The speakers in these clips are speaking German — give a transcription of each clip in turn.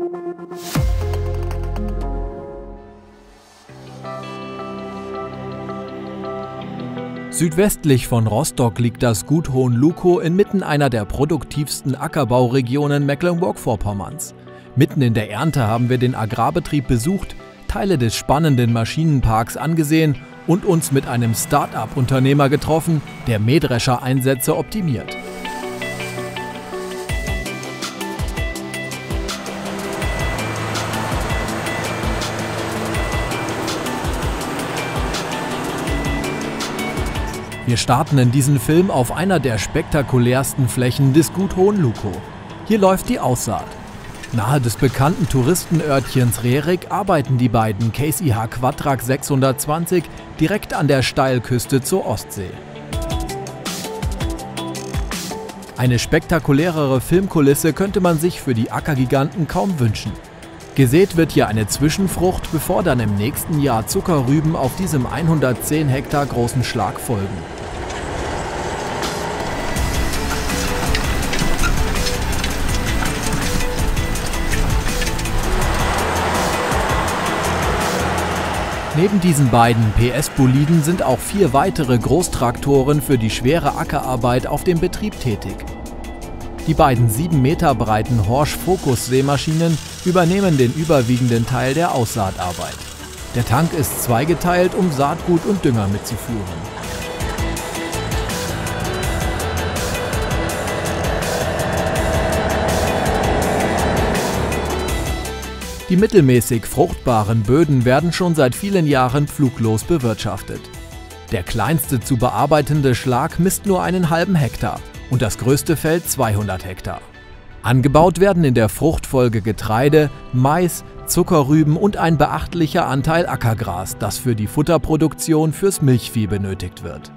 Südwestlich von Rostock liegt das Gut Hohenlukow inmitten einer der produktivsten Ackerbauregionen Mecklenburg-Vorpommerns. Mitten in der Ernte haben wir den Agrarbetrieb besucht, Teile des spannenden Maschinenparks angesehen und uns mit einem Start-up-Unternehmer getroffen, der Mähdrescher-Einsätze optimiert. Wir starten in diesen Film auf einer der spektakulärsten Flächen des Gut Hohenlukow. Hier läuft die Aussaat. Nahe des bekannten Touristenörtchens Rerik arbeiten die beiden Casey H. Quadtrac 620 direkt an der Steilküste zur Ostsee. Eine spektakulärere Filmkulisse könnte man sich für die Ackergiganten kaum wünschen. Gesät wird hier eine Zwischenfrucht, bevor dann im nächsten Jahr Zuckerrüben auf diesem 110 Hektar großen Schlag folgen. Neben diesen beiden PS-Boliden sind auch 4 weitere Großtraktoren für die schwere Ackerarbeit auf dem Betrieb tätig. Die beiden 7 Meter breiten Horsch-Focus-Sämaschinen übernehmen den überwiegenden Teil der Aussaatarbeit. Der Tank ist zweigeteilt, um Saatgut und Dünger mitzuführen. Die mittelmäßig fruchtbaren Böden werden schon seit vielen Jahren pfluglos bewirtschaftet. Der kleinste zu bearbeitende Schlag misst nur einen halben Hektar und das größte Feld 200 Hektar. Angebaut werden in der Fruchtfolge Getreide, Mais, Zuckerrüben und ein beachtlicher Anteil Ackergras, das für die Futterproduktion fürs Milchvieh benötigt wird.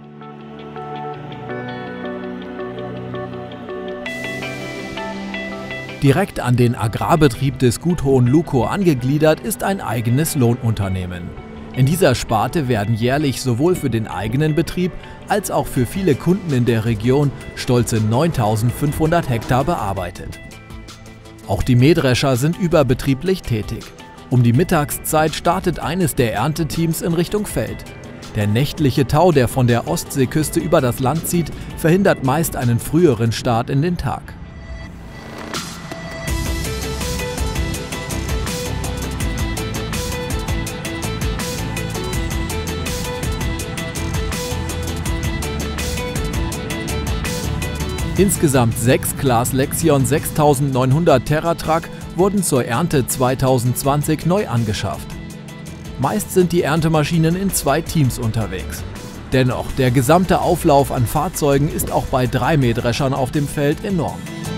Direkt an den Agrarbetrieb des Gut Hohenlukow angegliedert ist ein eigenes Lohnunternehmen. In dieser Sparte werden jährlich sowohl für den eigenen Betrieb als auch für viele Kunden in der Region stolze 9.500 Hektar bearbeitet. Auch die Mähdrescher sind überbetrieblich tätig. Um die Mittagszeit startet eines der Ernteteams in Richtung Feld. Der nächtliche Tau, der von der Ostseeküste über das Land zieht, verhindert meist einen früheren Start in den Tag. Insgesamt 6 Claas Lexion 6900 TerraTrac wurden zur Ernte 2020 neu angeschafft. Meist sind die Erntemaschinen in 2 Teams unterwegs. Dennoch, der gesamte Auflauf an Fahrzeugen ist auch bei 3 Mähdreschern auf dem Feld enorm.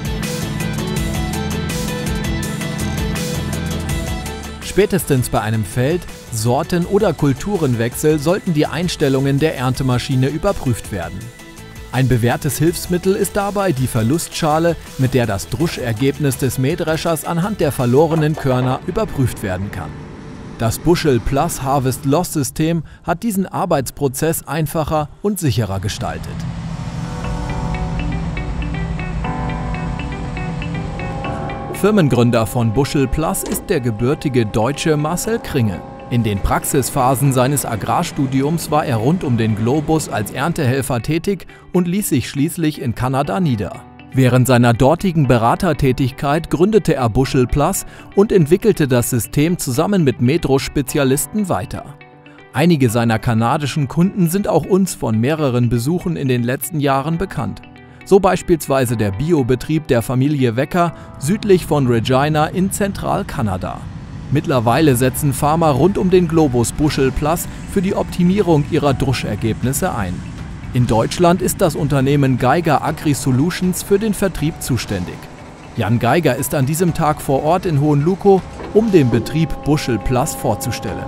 Spätestens bei einem Feld-, Sorten- oder Kulturenwechsel sollten die Einstellungen der Erntemaschine überprüft werden. Ein bewährtes Hilfsmittel ist dabei die Verlustschale, mit der das Druschergebnis des Mähdreschers anhand der verlorenen Körner überprüft werden kann. Das Bushel Plus Harvest Loss System hat diesen Arbeitsprozess einfacher und sicherer gestaltet. Firmengründer von Bushel Plus ist der gebürtige Deutsche Marcel Kringe. In den Praxisphasen seines Agrarstudiums war er rund um den Globus als Erntehelfer tätig und ließ sich schließlich in Kanada nieder. Während seiner dortigen Beratertätigkeit gründete er Bushel Plus und entwickelte das System zusammen mit Mähdrusch-Spezialisten weiter. Einige seiner kanadischen Kunden sind auch uns von mehreren Besuchen in den letzten Jahren bekannt. So beispielsweise der Biobetrieb der Familie Wecker südlich von Regina in Zentralkanada. Mittlerweile setzen Farmer rund um den Globus Bushel Plus für die Optimierung ihrer Druschergebnisse ein. In Deutschland ist das Unternehmen Geiger Agri-Solutions für den Vertrieb zuständig. Jan Geiger ist an diesem Tag vor Ort in Hohenlukow, um den Betrieb Bushel Plus vorzustellen.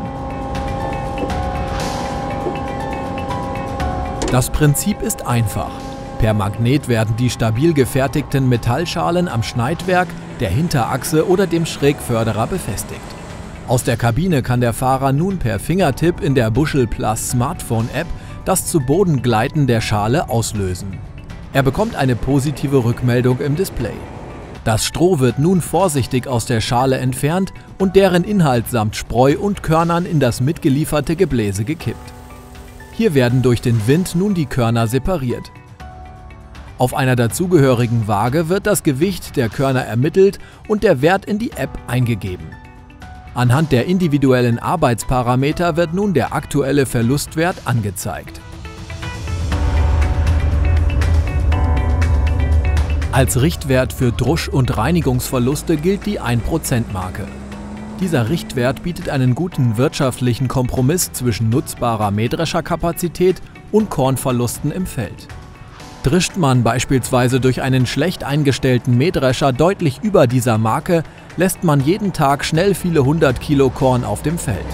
Das Prinzip ist einfach. Per Magnet werden die stabil gefertigten Metallschalen am Schneidwerk, der Hinterachse oder dem Schrägförderer befestigt. Aus der Kabine kann der Fahrer nun per Fingertipp in der Bushel Plus Smartphone-App das zu Boden gleiten der Schale auslösen. Er bekommt eine positive Rückmeldung im Display. Das Stroh wird nun vorsichtig aus der Schale entfernt und deren Inhalt samt Spreu und Körnern in das mitgelieferte Gebläse gekippt. Hier werden durch den Wind nun die Körner separiert. Auf einer dazugehörigen Waage wird das Gewicht der Körner ermittelt und der Wert in die App eingegeben. Anhand der individuellen Arbeitsparameter wird nun der aktuelle Verlustwert angezeigt. Als Richtwert für Drusch- und Reinigungsverluste gilt die 1%-Marke. Dieser Richtwert bietet einen guten wirtschaftlichen Kompromiss zwischen nutzbarer Mähdrescherkapazität und Kornverlusten im Feld. Drischt man beispielsweise durch einen schlecht eingestellten Mähdrescher deutlich über dieser Marke, lässt man jeden Tag schnell viele 100 Kilo Korn auf dem Feld.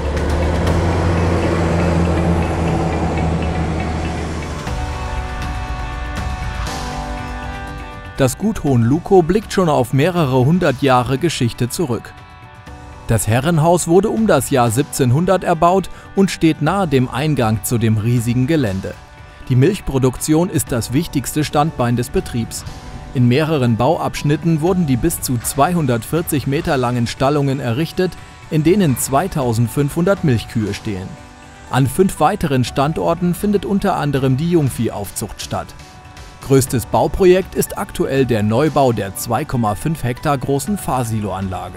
Das Gut Hohenlukow blickt schon auf mehrere hundert Jahre Geschichte zurück. Das Herrenhaus wurde um das Jahr 1700 erbaut und steht nahe dem Eingang zu dem riesigen Gelände. Die Milchproduktion ist das wichtigste Standbein des Betriebs. In mehreren Bauabschnitten wurden die bis zu 240 Meter langen Stallungen errichtet, in denen 2500 Milchkühe stehen. An 5 weiteren Standorten findet unter anderem die Jungviehaufzucht statt. Größtes Bauprojekt ist aktuell der Neubau der 2,5 Hektar großen Fahrsiloanlage.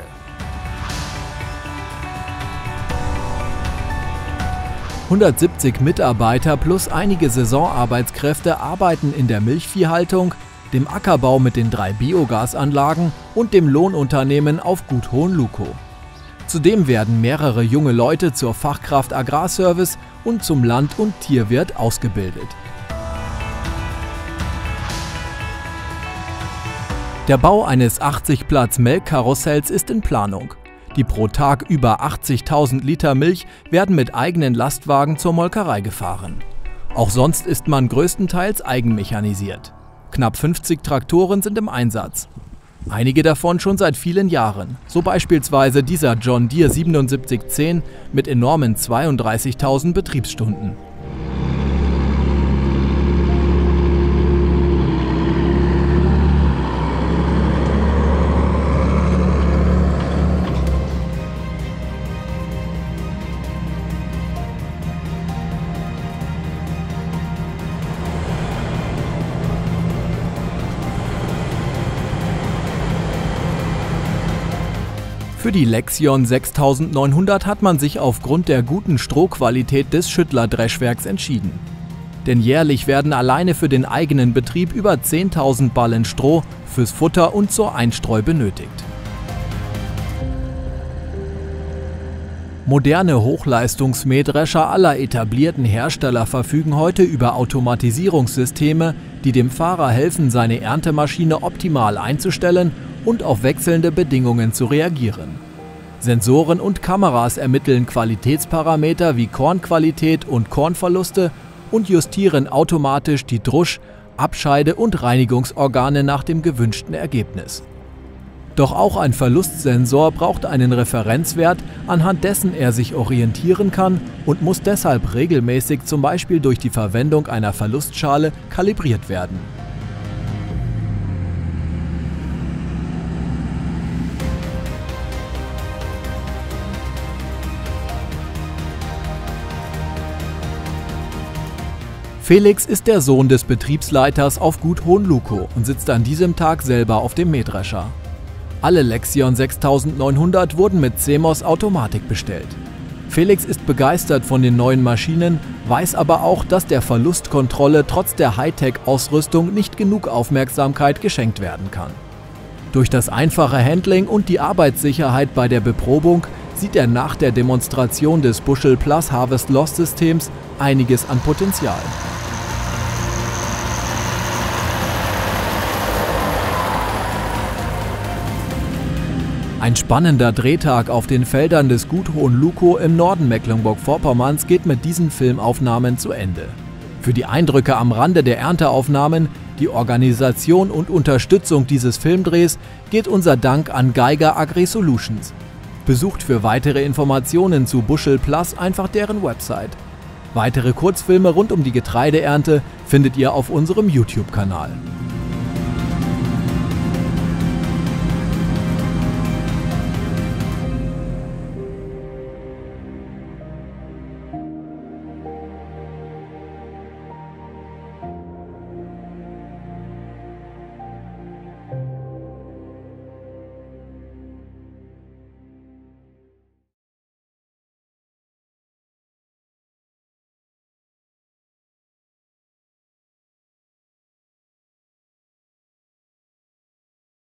(170 Mitarbeiter plus einige Saisonarbeitskräfte arbeiten in der Milchviehhaltung, dem Ackerbau mit den 3 Biogasanlagen und dem Lohnunternehmen auf Gut Hohenlukow. Zudem werden mehrere junge Leute zur Fachkraft Agrarservice und zum Land- und Tierwirt ausgebildet. Der Bau eines 80-Platz-Melkkarussells ist in Planung. Die pro Tag über 80.000 Liter Milch werden mit eigenen Lastwagen zur Molkerei gefahren. Auch sonst ist man größtenteils eigenmechanisiert. Knapp 50 Traktoren sind im Einsatz. Einige davon schon seit vielen Jahren, so beispielsweise dieser John Deere 7710 mit enormen 32.000 Betriebsstunden. Für die Lexion 6900 hat man sich aufgrund der guten Strohqualität des Schüttler-Dreschwerks entschieden. Denn jährlich werden alleine für den eigenen Betrieb über 10.000 Ballen Stroh fürs Futter und zur Einstreu benötigt. Moderne Hochleistungsmähdrescher aller etablierten Hersteller verfügen heute über Automatisierungssysteme, die dem Fahrer helfen, seine Erntemaschine optimal einzustellen und auf wechselnde Bedingungen zu reagieren. Sensoren und Kameras ermitteln Qualitätsparameter wie Kornqualität und Kornverluste und justieren automatisch die Drusch-, Abscheide- und Reinigungsorgane nach dem gewünschten Ergebnis. Doch auch ein Verlustsensor braucht einen Referenzwert, anhand dessen er sich orientieren kann und muss deshalb regelmäßig zum Beispiel durch die Verwendung einer Verlustschale kalibriert werden. Felix ist der Sohn des Betriebsleiters auf Gut Hohenlukow und sitzt an diesem Tag selber auf dem Mähdrescher. Alle Lexion 6900 wurden mit CMOS Automatik bestellt. Felix ist begeistert von den neuen Maschinen, weiß aber auch, dass der Verlustkontrolle trotz der Hightech-Ausrüstung nicht genug Aufmerksamkeit geschenkt werden kann. Durch das einfache Handling und die Arbeitssicherheit bei der Beprobung sieht er nach der Demonstration des Bushel Plus Harvest Loss Systems einiges an Potenzial. Ein spannender Drehtag auf den Feldern des Gut Hohenlukow im Norden Mecklenburg-Vorpommerns geht mit diesen Filmaufnahmen zu Ende. Für die Eindrücke am Rande der Ernteaufnahmen, die Organisation und Unterstützung dieses Filmdrehs geht unser Dank an Geiger Agri-Solutions. Besucht für weitere Informationen zu Bushel Plus einfach deren Website. Weitere Kurzfilme rund um die Getreideernte findet ihr auf unserem YouTube-Kanal.